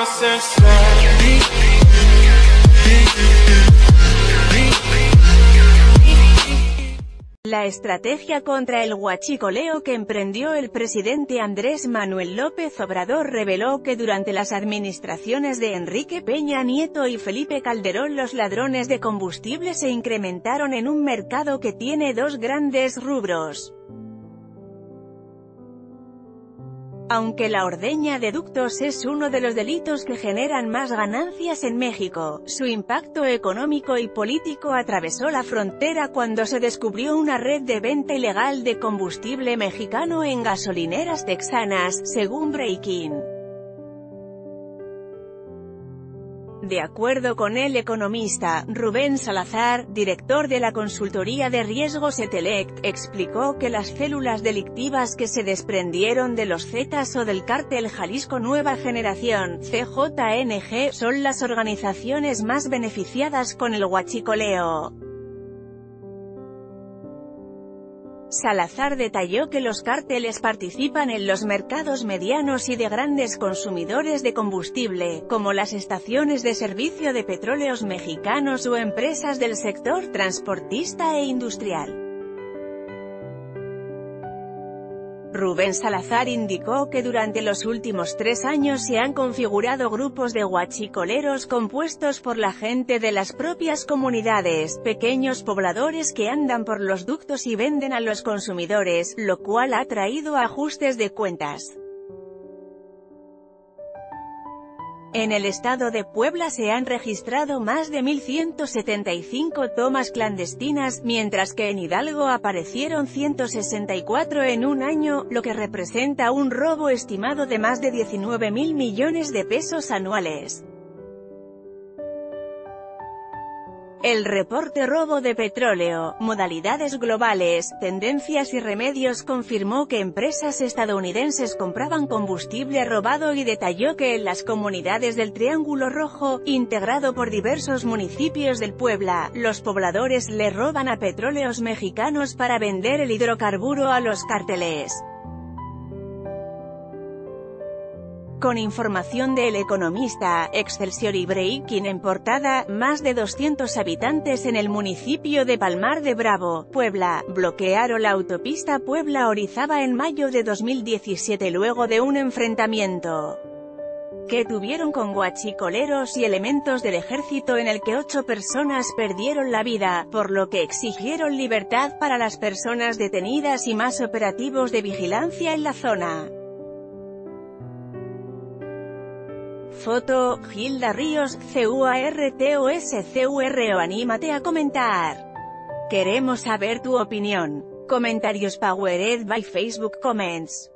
La estrategia contra el huachicoleo que emprendió el presidente Andrés Manuel López Obrador reveló que durante las administraciones de Enrique Peña Nieto y Felipe Calderón los ladrones de combustible se incrementaron en un mercado que tiene dos grandes rubros. Aunque la ordeña de ductos es uno de los delitos que generan más ganancias en México, su impacto económico y político atravesó la frontera cuando se descubrió una red de venta ilegal de combustible mexicano en gasolineras texanas, según Breaking. De acuerdo con el economista Rubén Salazar, director de la consultoría de riesgos Etelect, explicó que las células delictivas que se desprendieron de los Zetas o del cártel Jalisco Nueva Generación, CJNG, son las organizaciones más beneficiadas con el huachicoleo. Salazar detalló que los cárteles participan en los mercados medianos y de grandes consumidores de combustible, como las estaciones de servicio de petróleos mexicanos o empresas del sector transportista e industrial. Rubén Salazar indicó que durante los últimos 3 años se han configurado grupos de huachicoleros compuestos por la gente de las propias comunidades, pequeños pobladores que andan por los ductos y venden a los consumidores, lo cual ha traído ajustes de cuentas. En el estado de Puebla se han registrado más de 1.175 tomas clandestinas, mientras que en Hidalgo aparecieron 164 en un año, lo que representa un robo estimado de más de 19.000 millones de pesos anuales. El reporte Robo de Petróleo, Modalidades Globales, Tendencias y Remedios confirmó que empresas estadounidenses compraban combustible robado y detalló que en las comunidades del Triángulo Rojo, integrado por diversos municipios del Puebla, los pobladores le roban a petróleos mexicanos para vender el hidrocarburo a los cárteles. Con información de El Economista, Excelsior y Breaking en portada, más de 200 habitantes en el municipio de Palmar de Bravo, Puebla, bloquearon la autopista Puebla-Orizaba en mayo de 2017 luego de un enfrentamiento que tuvieron con huachicoleros y elementos del ejército en el que 8 personas perdieron la vida, por lo que exigieron libertad para las personas detenidas y más operativos de vigilancia en la zona. Foto, Gilda Ríos, CUARTOSCURO. Anímate a comentar. Queremos saber tu opinión. Comentarios powered by Facebook Comments.